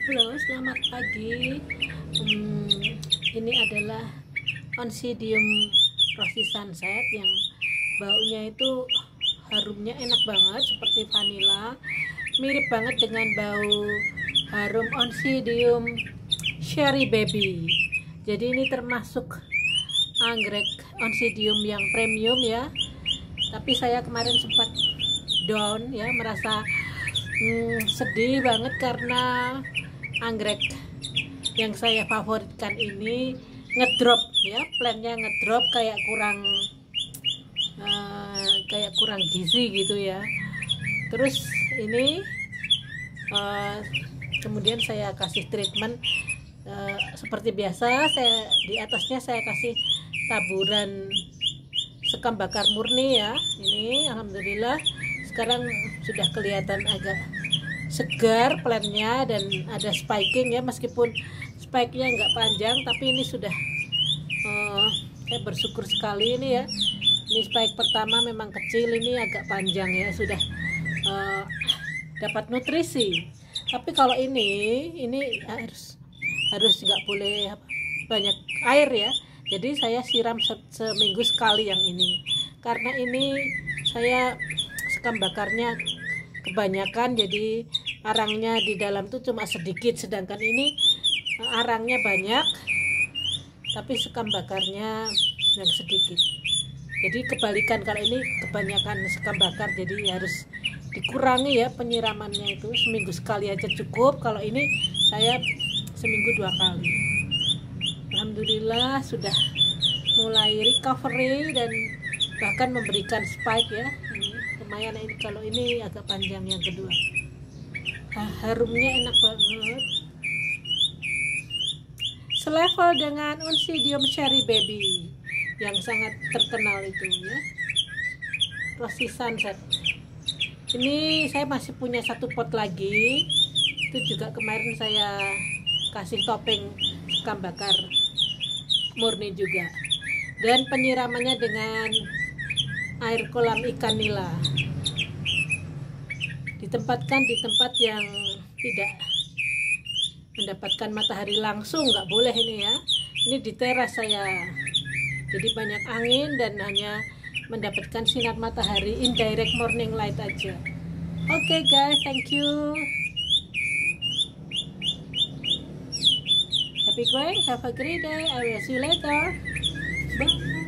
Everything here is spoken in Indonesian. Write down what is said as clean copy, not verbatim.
Halo, selamat pagi. Ini adalah Oncidium Rosy Sunset yang baunya itu harumnya enak banget seperti vanila, mirip banget dengan bau harum Oncidium Cherry Baby. Jadi ini termasuk anggrek Oncidium yang premium ya. Tapi saya kemarin sempat down ya, merasa sedih banget karena anggrek yang saya favoritkan ini ngedrop ya, plannya ngedrop kayak kurang gizi gitu ya. Terus ini kemudian saya kasih treatment seperti biasa. Di atasnya saya kasih taburan sekam bakar murni ya. Ini alhamdulillah sekarang sudah kelihatan agak segar plannya dan ada spiking ya, meskipun spike-nya nggak panjang tapi ini sudah saya bersyukur sekali ini ya. Ini spike pertama memang kecil, ini agak panjang ya, sudah dapat nutrisi. Tapi kalau ini harus nggak boleh banyak air ya. Jadi saya siram seminggu sekali yang ini, karena ini saya sekam bakarnya kebanyakan, jadi arangnya di dalam tuh cuma sedikit, sedangkan ini arangnya banyak tapi sekam bakarnya yang sedikit. Jadi kebalikan, kalau ini kebanyakan sekam bakar jadi harus dikurangi ya penyiramannya, itu seminggu sekali aja cukup. Kalau ini saya seminggu 2 kali. Alhamdulillah sudah mulai recovery dan bahkan memberikan spike ya. Ini lumayan, ini kalau ini agak panjang yang kedua. Harumnya enak banget, selevel dengan Oncidium Cherry Baby yang sangat terkenal itu ya, Rosy Sunset. Ini saya masih punya satu pot lagi, itu juga kemarin saya kasih topping sekam bakar murni juga, dan penyiramannya dengan air kolam ikan nila. Ditempatkan di tempat yang tidak mendapatkan matahari langsung, nggak boleh ini ya. Ini di teras saya, jadi banyak angin dan hanya mendapatkan sinar matahari indirect morning light aja. Okay guys, thank you. Happy going, have a great day. I will see you later. Bye.